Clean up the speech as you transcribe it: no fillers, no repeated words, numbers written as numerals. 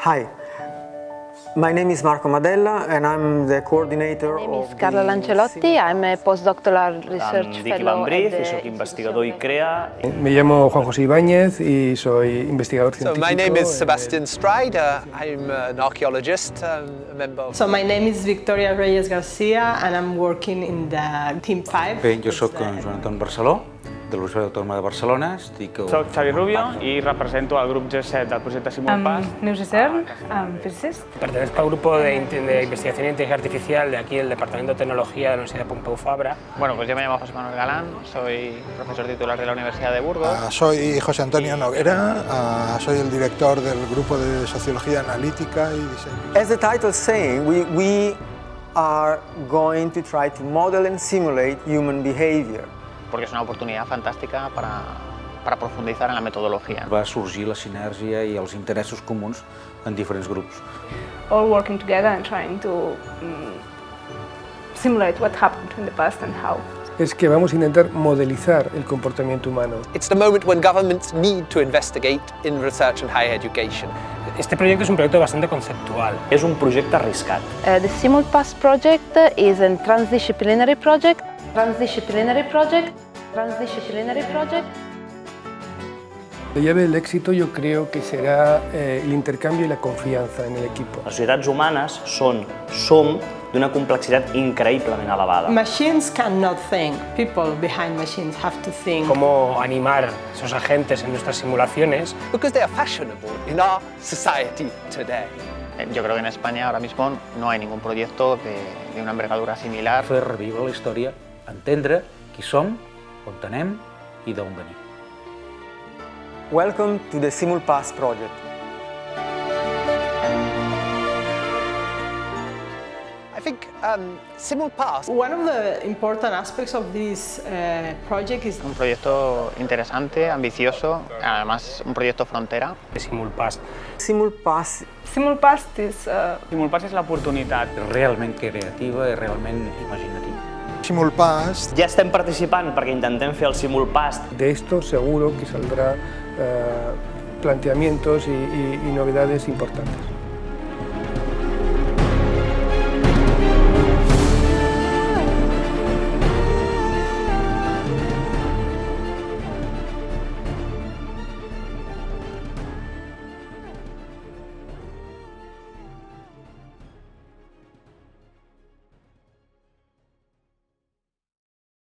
Hi, my name is Marco Madella and I'm the coordinator My name is Carla Lancelotti, I'm a postdoctoral research fellow at the soy investigador ICREA. Me llamo Juan José Ibáñez y soy investigador científico. My name is Sebastian Stride, I'm an archaeologist, a member. So my name is Victoria Reyes Garcia and I'm working in the Team 5. Bé, jo soc Joan Anton Barceló, de la Universitat Autònoma de Barcelona. Soc Xavi Rubio i represento el grup G7 del projecte Simulpass. Neus Isern, physicist. Pertenezco al grupo de investigación en inteligencia artificial de aquí, el Departamento de Tecnología de la Universidad Pompeu Fabra. Bueno, pues yo me llamo José Manuel Galán, soy profesor titular de la Universidad de Burgos. Soy José Antonio Noguera, soy el director del grupo de Sociología Analítica y Diseño. As the title is saying, we are going to try to model and simulate human behavior. Porque es una oportunidad fantàstica para profundizar en la metodología. Va sorgir la sinergia i els interessos comuns en diferents grups. All working together and trying to simulate what happened in the past and how. Es que vamos a intentar modelizar el comportamiento humano. It's the moment when governments need to investigate in research and higher education. Este proyecto es un proyecto bastante conceptual. És un projecte arriscat. The Simulpass project is a transdisciplinary project. La llave del éxito yo creo que será el intercambio y la confianza en el equipo. Les societats humanes som d'una complexitat increïblement elevada. Machines cannot think. People behind machines have to think. Cómo animar esos agentes en nuestras simulaciones. Because they are fashionable in our society today. Yo creo que en España ahora mismo no hay ningún proyecto de una envergadura similar. Fer reviure la història, entendre qui som, on anem i d'on venim. Welcome to the Simulpass project. I think Simulpass. One of the important aspects of this project is Un proyecto interesante, ambicioso, además un proyecto frontera. Simulpass. Simulpass. Simulpass is Simulpass és l'oportunitat. Realment creativa i realment imaginativa. Simulpass. Ja estem participant perquè intentem fer el Simulpass. De esto seguro que saldrá planteamientos y novedades importantes.